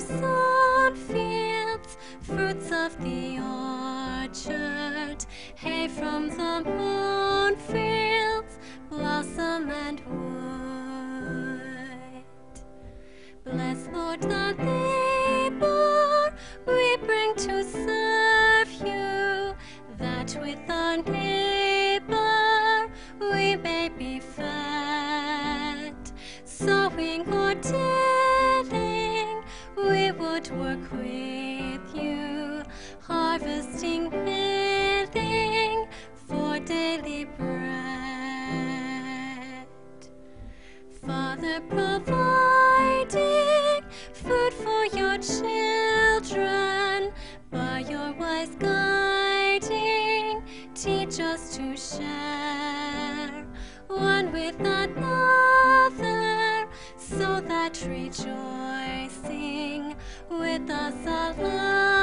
sown fields, fruits of the orchard, hay from the mown fields, blossom and wood. Bless, Lord, the labor we bring to serve you, that with our neighbor we may be fed. Sowing or tilling, we would work with you, harvesting, milling for daily bread. Father, providing food for your children, by your wise guiding, teach us to share one with another, so that rejoicing with us alive